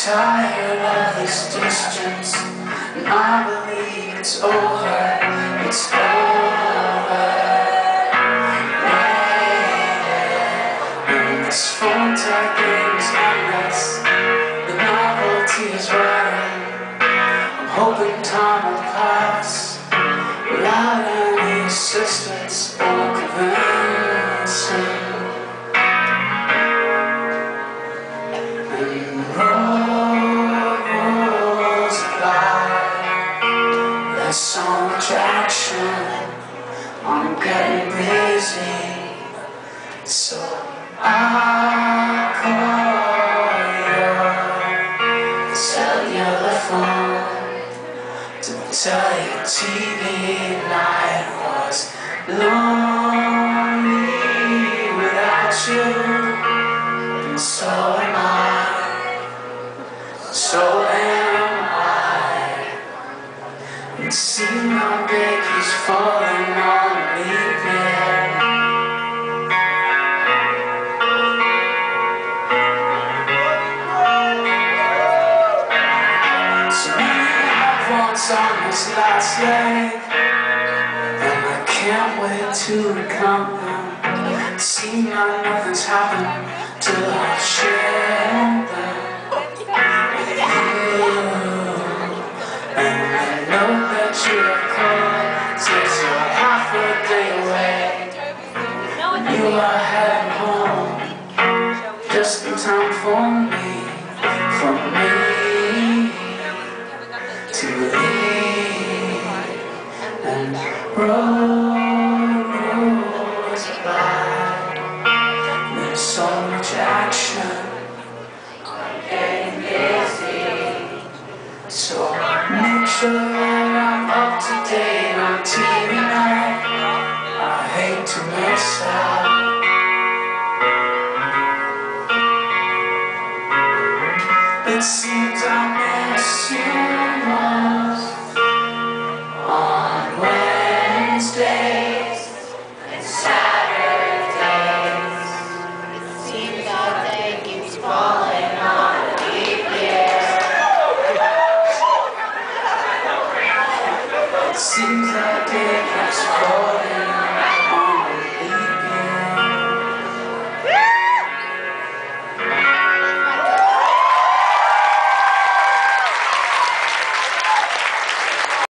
tired of this distance, and I believe it's over, it's over. Yeah. And this phone tag game is endless, the novelty is running. I'm hoping time will pass without any assistance or convincing. There's so much action, I'm getting busy, so I'll call your cellular phone to tell you TV night was lonely without you, and so am I, so am I. It seems my bed keeps falling on me again. So many hot ones on this last leg, and I can't wait to recount them. It seems like nothing's happened till I share them with you. And I know that you're cold, since you're half a day away. You are heading home, just in time for me to leave. And roads by, there's so much action, I'm getting busy, so make sure that I'm up to date on TV night. I hate to miss out. It seems I miss you most on Wednesdays and Saturdays. It seems our day keeps falling on a leap year. Seems like it keeps falling.